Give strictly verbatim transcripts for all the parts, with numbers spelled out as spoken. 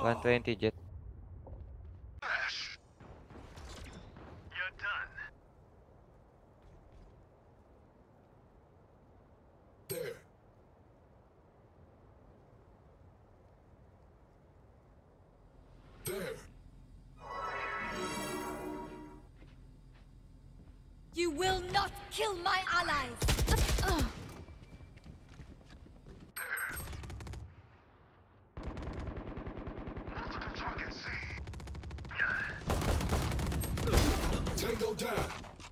one twenty jet. Flash. You're done. There. There. You will not kill my allies! Uh. Multiple targets. Tango down.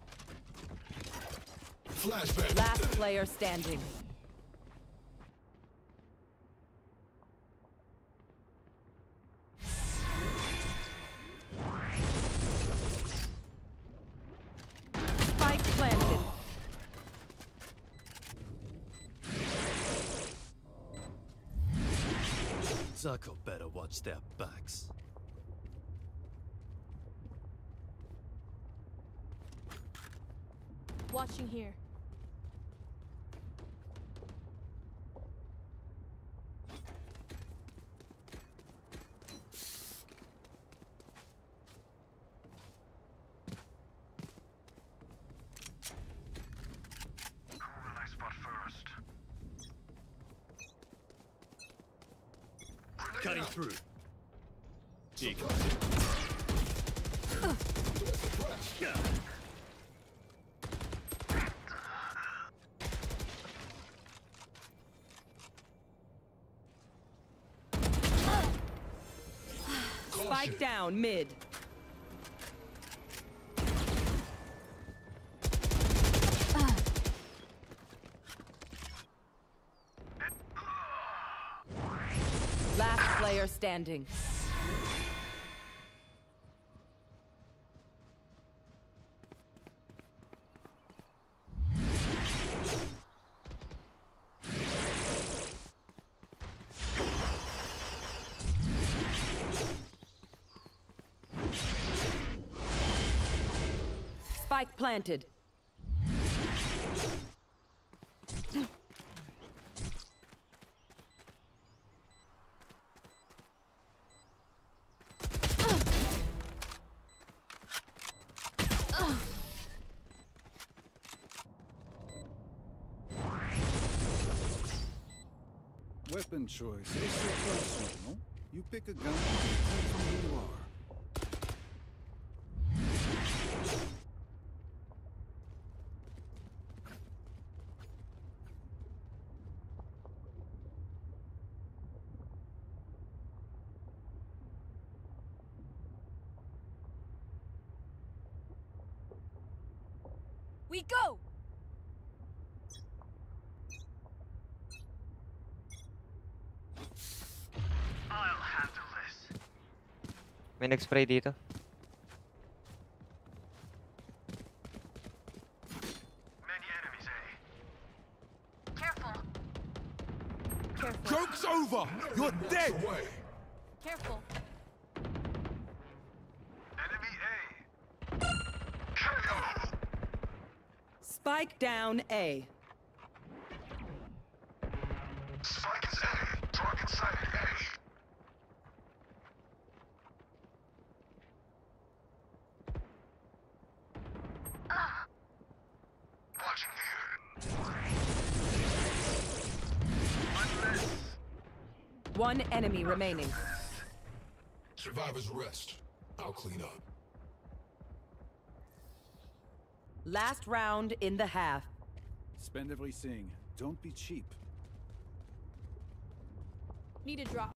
Flashback. Last player standing. Spike planted. Zuko better watch their backs. Watching here. Who will I spot first? Cutting through. Deacon. Spike down mid. Last player standing. Spike planted. Weapon choice is your personal, no? You pick a gun, it depends on who you are. We go! I'll handle this. May nag-spray dito. Many enemies, eh? Careful! Careful. Joke's over! You're dead! Away. Careful. Enemy A. K O. Spike down A. Spike is A. Target sighted A. Watching here. One less. One enemy remaining. Survivors rest. I'll clean up. Last round in the half. Spend everything. Don't be cheap. Need a drop.